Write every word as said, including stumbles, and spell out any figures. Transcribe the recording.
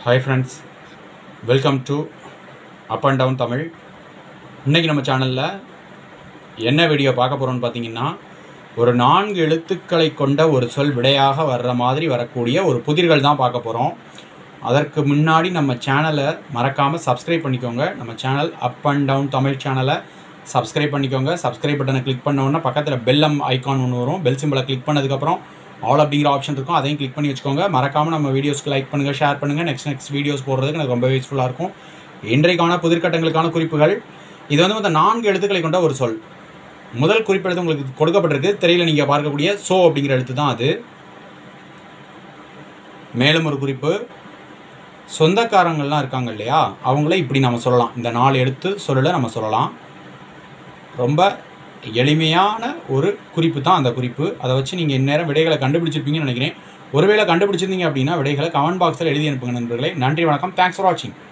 Hi friends, welcome to Up and Down Tamil. இன்னைக்கு நம்ம சேனல்ல என்ன வீடியோ பார்க்க போறோம்னு பாத்தீங்கன்னா ஒரு நான்கு எழுத்துக்களை கொண்ட ஒரு சொல் விடையாக வர்ற மாதிரி வரக்கூடிய ஒரு புதிர்கள் தான் பார்க்க போறோம். அதற்கு முன்னாடி நம்ம சேனலை மறக்காம Subscribe பண்ணிக்கோங்க. நம்ம channel Up and Down Tamil சேனலை Subscribe பண்ணிக்கோங்க. Subscribe பட்டனை கிளிக் பண்ண உடனே பக்கத்துல பெல் ஐகான் ஒன்று வரும். பெல் சிம்பலை கிளிக் பண்ணதுக்கு அப்புறம் ஆல் அப்படிங்கிற ஆப்ஷன் இருக்கும். அதையும் கிளிக் பண்ணி வச்சுக்கோங்க. மறக்காம நம்ம வீடியோஸ்க்கு லைக் பண்ணுங்க, ஷேர் பண்ணுங்க. நெக்ஸ்ட் நெக்ஸ்ட் வீடியோஸ் போடுறதுக்கு எனக்கு ரொம்ப யூஸ்ஃபுல்லா இருக்கும். இன்றைக்கான புதிர்கட்டங்களுக்கான குறிப்புகள். இது வந்து மொத்தம் நான்கு எழுத்துக்களை கொண்ட ஒரு சொல். முதல் குறிப்பெழுத்து உங்களுக்கு கொடுக்கப்பட்டிருக்கு. தெரியல நீங்க பார்க்கக்கூடிய சோ அப்படிங்கிற எழுத்து தான் அது. மேலும் ஒரு குறிப்பு, சொந்தக்காரங்கள்லாம் இருக்காங்க இல்லையா, அவங்கள இப்படி நம்ம சொல்லலாம். இந்த நாலு எழுத்து சொல்லல நம்ம சொல்லலாம். ரொம்ப எளிமையான ஒரு குறிப்பு தான் அந்த குறிப்பு. அதை வச்சு நீங்கள் இந்நேரம் விடைகளை கண்டுபிடிச்சிருப்பீங்கன்னு நினைக்கிறேன். ஒருவேளை கண்டுபிடிச்சிருந்தீங்க அப்படின்னா விடைகளை கமெண்ட் பாக்ஸில் எழுதி அனுப்புங்க நண்பர்களே. நன்றி, வணக்கம். தேங்க்ஸ் ஃபார் வாட்சிங்.